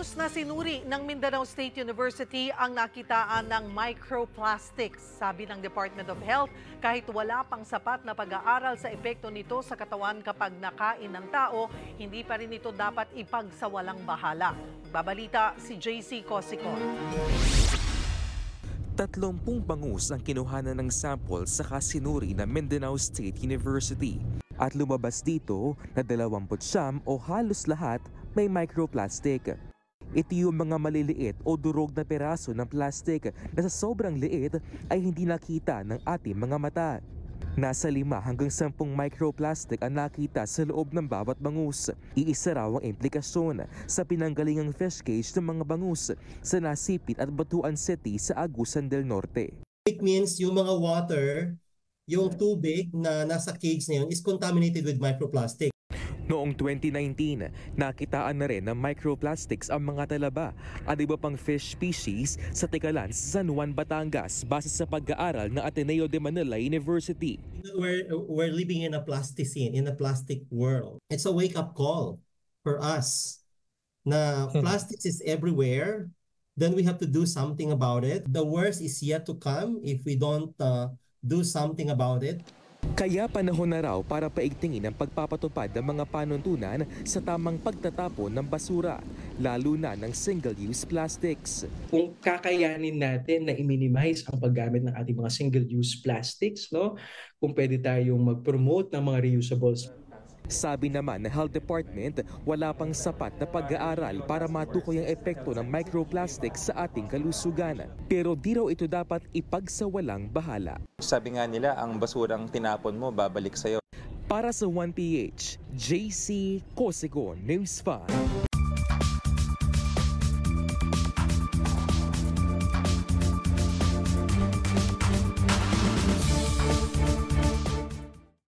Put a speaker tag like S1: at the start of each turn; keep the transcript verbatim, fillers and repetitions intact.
S1: Bangus na sinuri ng Mindanao State University ang nakitaan ng microplastics. Sabi ng Department of Health, kahit wala pang sapat na pag-aaral sa epekto nito sa katawan kapag nakain ng tao, hindi pa rin ito dapat ipagsawalang bahala. Babalita si J C Cosicon.
S2: Tatlumpung bangus ang kinuhanan ng sample sa kasinuri ng Mindanao State University. At lumabas dito na dalawampu't siyam o halos lahat may microplastic. Ito yung mga maliliit o durog na peraso ng plastic na sa sobrang liit ay hindi nakita ng ating mga mata. Nasa lima hanggang sampung microplastic ang nakita sa loob ng bawat bangus. Iisa raw ang implikasyon sa pinanggalingang fish cage ng mga bangus sa Nasipit at Batuan City sa Agusan del Norte.
S3: It means yung mga water, yung tubig na nasa cage na yun is contaminated with microplastic.
S2: Noong twenty nineteen, nakitaan na rin ng microplastics ang mga talaba at iba pang fish species sa Tekalan, San Juan, Batangas base sa pag-aaral ng Ateneo de Manila University.
S3: We're, we're living in a plasticine, in a plastic world. It's a wake-up call for us na plastics is everywhere. Then we have to do something about it. The worst is yet to come if we don't uh, do something about it.
S2: Kaya panahon na raw para paigtingin ang pagpapatupad ng mga panuntunan sa tamang pagtatapon ng basura, lalo na ng single-use plastics.
S4: Kung kakayanin natin na i-minimize ang paggamit ng ating mga single-use plastics, no? Kung pwede tayong mag-promote ng mga reusables.
S2: Sabi naman ng Health Department, wala pang sapat na pag-aaral para matukoy ang epekto ng microplastics sa ating kalusugan. Pero di raw ito dapat ipagsawalang bahala.
S5: Sabi nga nila, ang basurang tinapon mo, babalik sa'yo.
S2: Para sa one P H, J C Cosicon, News five.